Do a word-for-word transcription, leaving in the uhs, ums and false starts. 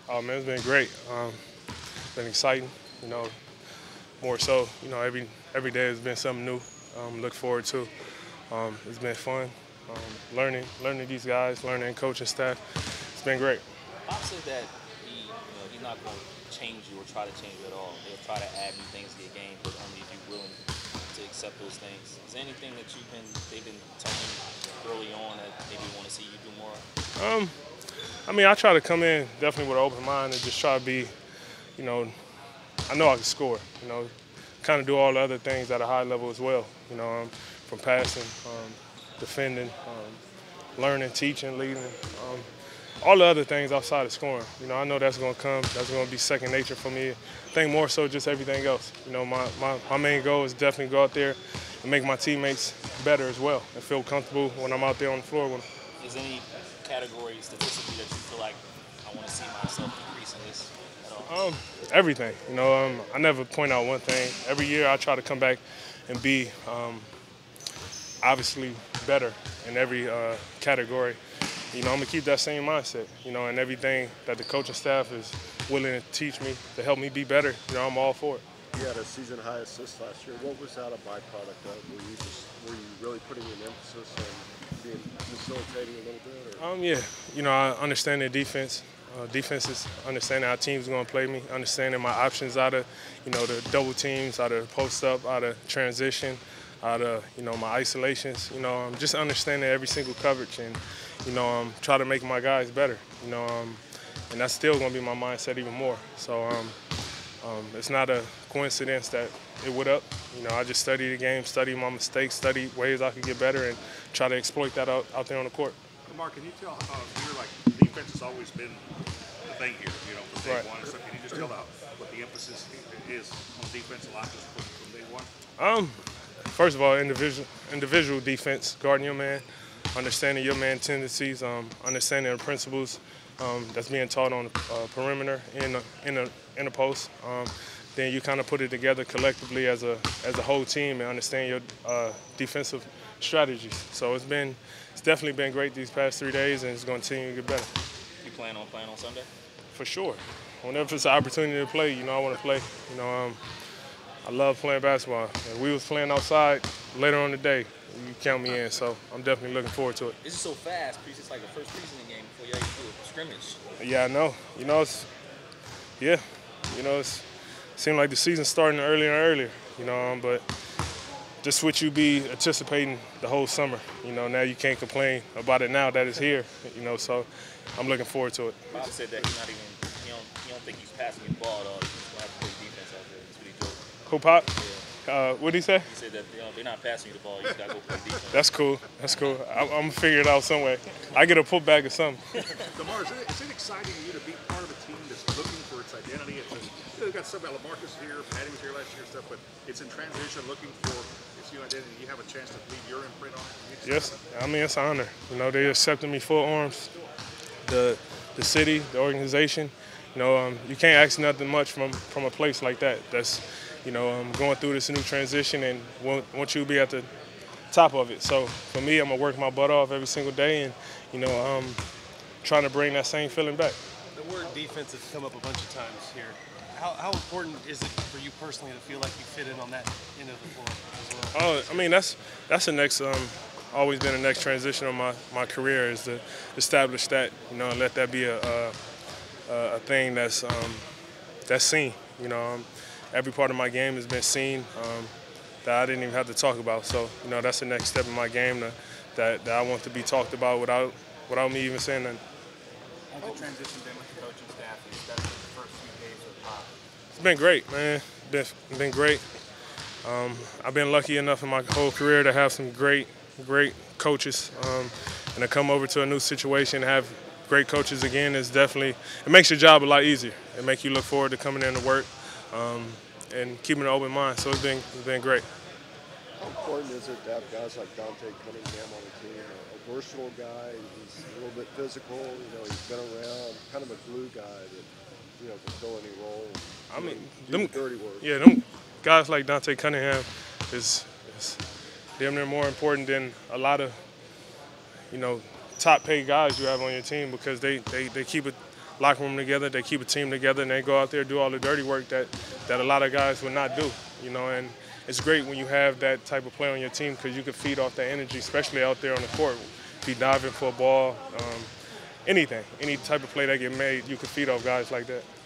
Oh man, it's been great. Um, been exciting. You know, more so. You know, every every day has been something new. Um, look forward to. Um, it's been fun. Um, learning, learning these guys, learning coaching staff. It's been great. Pop said that he, you know, he's not going to change you or try to change you at all. He'll try to add new things to your game, but only if you're willing to accept those things. Is there anything that you've been, they've been telling you early on that maybe want to see you do more? Um, I mean, I try to come in definitely with an open mind and just try to be, you know, I know I can score. You know, kind of do all the other things at a high level as well. You know, um, from passing, um, defending, um, learning, teaching, leading, um, all the other things outside of scoring. You know, I know that's going to come. That's going to be second nature for me. I think more so just everything else. You know, my, my, my main goal is definitely go out there and make my teammates better as well and feel comfortable when I'm out there on the floor with them. Is there any category statistically that you feel like I want to see myself increase in this at all? Um, everything. You know, um, I never point out one thing. Every year I try to come back and be um, obviously better in every uh, category. You know, I'm going to keep that same mindset, you know, and everything that the coaching staff is willing to teach me to help me be better, you know, I'm all for it. You had a season high assist last year. What was that a byproduct of? Were you just were you really putting an emphasis on being facilitating a little bit? Or? Um, yeah, you know, I understand the defense. Uh, defenses, understanding how teams are going to play me, understanding my options out of, you know, the double teams, out of post up, out of transition, out of, you know, my isolations. You know, I'm just understanding every single coverage and, you know, um, try to make my guys better. You know, um, and that's still going to be my mindset even more. So um, um, it's not a coincidence that it went up. You know, I just study the game, study my mistakes, study ways I could get better, and try to exploit that out, out there on the court. Mark, can you tell how you're like defense has always been the thing here, you know, from day Right. one and stuff. Can you just tell how, what the emphasis is on defense a lot just from, from day one? Um, first of all, individual individual defense, guarding your man, understanding your man tendencies, um, understanding the principles um, that's being taught on the uh, perimeter in the, in the in the post. Um, then you kind of put it together collectively as a as a whole team and understand your uh, defensive strategies. So it's been it's definitely been great these past three days, and it's going to continue to get better. You plan on playing on Sunday? For sure. Whenever it's an opportunity to play, you know, I want to play. You know, um, I love playing basketball. If we was playing outside later on today, you count me in. So I'm definitely looking forward to it. This is so fast because it's like the first preseason game before you actually do a scrimmage. Yeah, I know. You know, it's yeah. You know, it's it seemed like the season's starting earlier and earlier. You know, um, but just what you be anticipating the whole summer. You know, now you can't complain about it now that it's here. You know, so I'm looking forward to it. Bob said that he's not even, he don't, he don't think he's passing you the ball at all. He's just going to have to play defense out there. That's what he joked. Who, Pop? Yeah. Uh, what did he say? He said that, you know, they're not passing you the ball. You just got to go play defense. That's cool. That's cool. I, I'm going to figure it out some way. I get a putback or something. DeMar, is it, is it exciting to you to be part of a team that's looking for its identity? It's just, you know, we've got stuff about LaMarcus here, Patty was here last year and stuff, but it's in transition, looking for its new identity. You have a chance to leave your imprint on it. Yes. I mean, it's an honor. You know, they accepted me full arms. The the city, the organization. You know, um, you can't ask nothing much from from a place like that. That's, you know, um, going through this new transition and want, want you to be at the top of it. So for me, I'm gonna work my butt off every single day, and you know, um, trying to bring that same feeling back. The word defense has come up a bunch of times here. How, how important is it for you personally to feel like you fit in on that end of the floor as well? Oh, I mean, that's that's the next. Um, always been the next transition of my, my career is to establish that, you know, and let that be a a, a thing that's um, that's seen. You know, um, every part of my game has been seen um, that I didn't even have to talk about. So, you know, that's the next step in my game to, that that I want to be talked about without without me even saying nothing. How's the transition been with the coaching staff, especially the first few days with Pop? It's been great, man. It's been been great. Um, I've been lucky enough in my whole career to have some great. great coaches, um, and to come over to a new situation, have great coaches again is definitely, it makes your job a lot easier. It makes you look forward to coming in to work um, and keeping an open mind. So it's been, it's been great. How important is it to have guys like Dante Cunningham on the team? A versatile guy, he's a little bit physical, you know, he's been around, kind of a glue guy that, you know, can fill any role. I mean, do them, the dirty work. Yeah, them guys like Dante Cunningham is, is damn near more important than a lot of, you know, top paid guys you have on your team, because they, they, they keep it locker room together, they keep a team together, and they go out there and do all the dirty work that, that a lot of guys would not do, you know. And it's great when you have that type of player on your team because you can feed off that energy, especially out there on the court. If you diving for a ball, um, anything, any type of play that get made, you can feed off guys like that.